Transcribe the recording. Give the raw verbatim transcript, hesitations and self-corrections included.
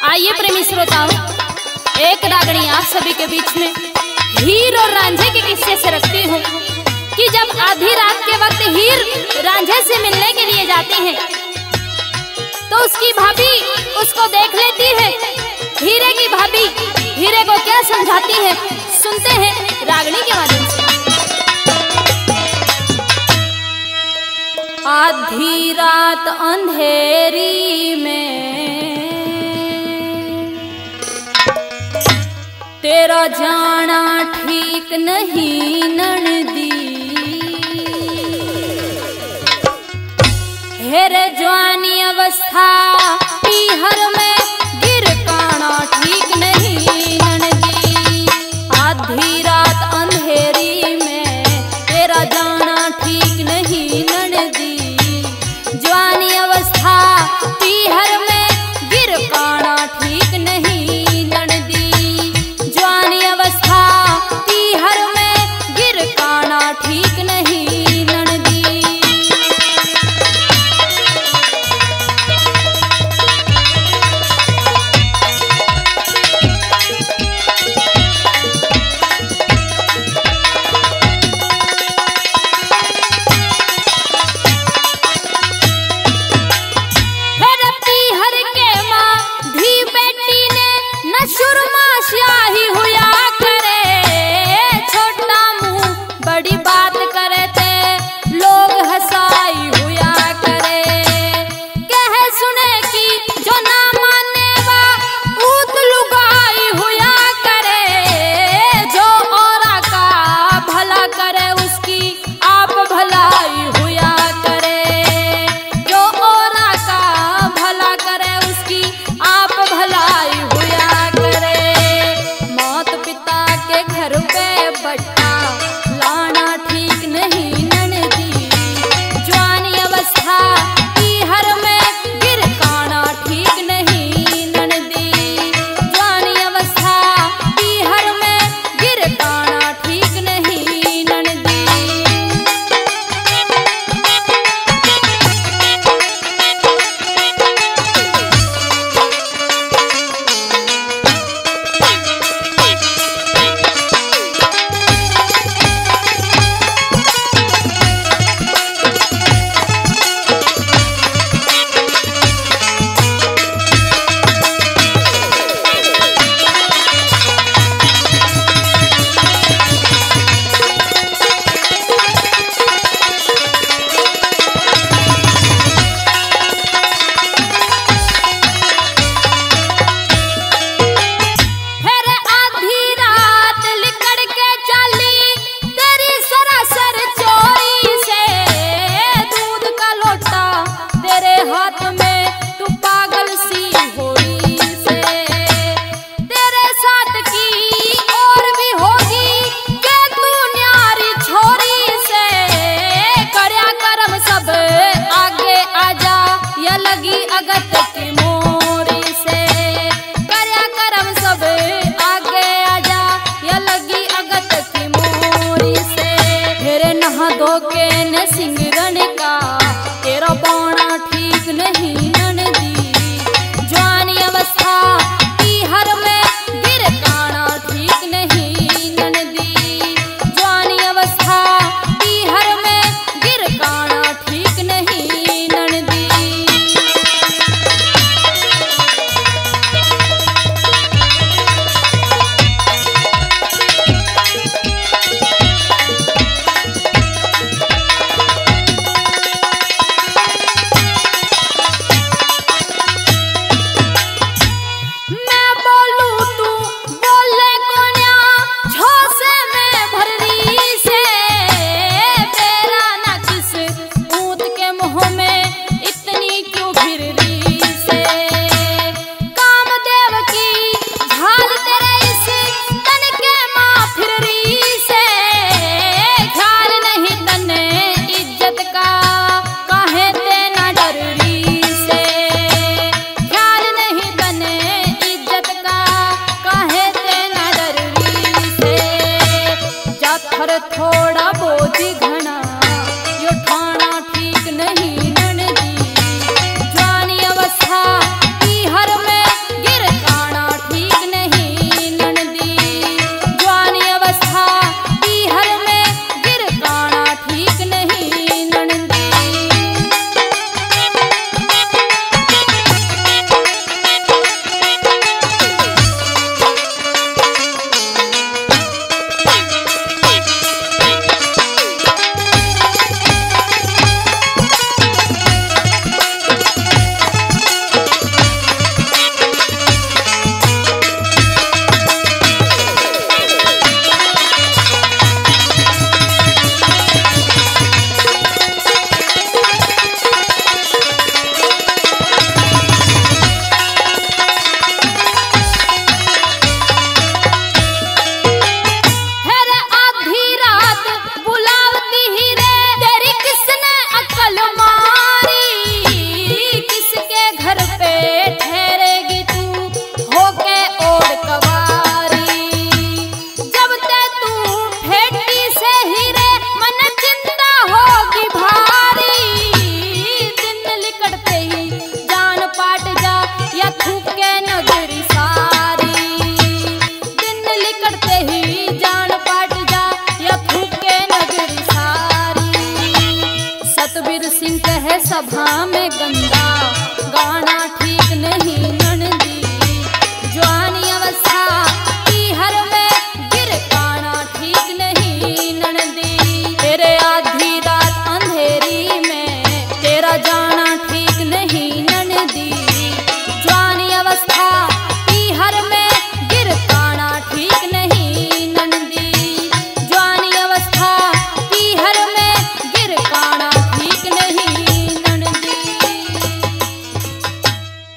आइए प्रेमी श्रोताओं, एक रागणी आप सभी के बीच में हीर और रांझे के किस्से से रखती हूँ कि जब आधी रात के वक्त हीर रांझे से मिलने के लिए जाती है तो उसकी भाभी उसको देख लेती है। हीरे की भाभी हीरे को क्या समझाती है, सुनते हैं रागणी के माध्यम से। आधी रात अंधेरी में तेरा जाना ठीक नहीं ननदी, हेरे जवानी अवस्था पीहर में गिर काना ठीक नहीं ननदी। आधी रात अंधेरी में तेरा जाना ठीक नहीं ननदी, जवानी अवस्था पीहर में गिर काना ठीक नहीं ननदी, जवानी अवस्था पीहर में गिर काना ठीक नहीं ननदी। गंदा गाना।